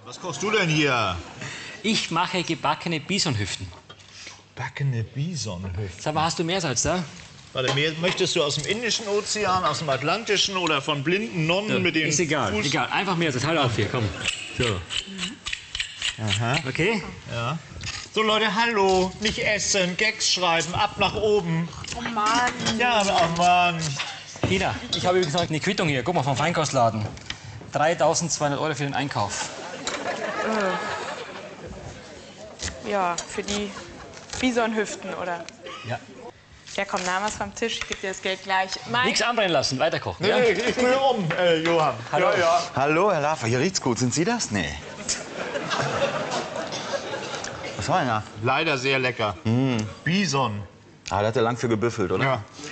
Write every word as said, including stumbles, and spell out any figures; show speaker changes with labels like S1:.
S1: Was kochst du denn hier?
S2: Ich mache gebackene Bisonhüften.
S1: Backene Bisonhüften.
S2: Sag mal, hast du Meersalz da?
S1: Warte, mehr möchtest du aus dem Indischen Ozean, aus dem Atlantischen oder von blinden Nonnen
S2: So,
S1: mit dem
S2: ist egal,
S1: Fuß?
S2: egal. Einfach Meersalz. Halt auf hier, komm. So.
S1: Aha.
S2: Okay?
S1: Ja. So Leute, hallo, nicht essen, Gags schreiben, ab nach oben.
S3: Oh Mann.
S1: Ja, oh Mann.
S2: Tina, ich habe übrigens noch eine Quittung hier. Guck mal, vom Feinkostladen. dreitausendzweihundert Euro für den Einkauf.
S3: Ja, für die Bisonhüften, oder?
S2: Ja.
S3: Ja, komm, nahm was vom Tisch. Ich gebe dir das Geld gleich. Mein
S2: Nichts anbrennen lassen, weiterkochen.
S1: Nee,
S2: Ja?
S1: nee, ich will um, äh, Johann.
S2: Hallo.
S1: Ja, ja.
S4: Hallo, Herr Laffer, hier riecht's gut. Sind Sie das? Nee. Was war denn da?
S1: Leider sehr lecker. Bison.
S4: Ah, da hat er lang für gebüffelt, oder?
S1: Ja.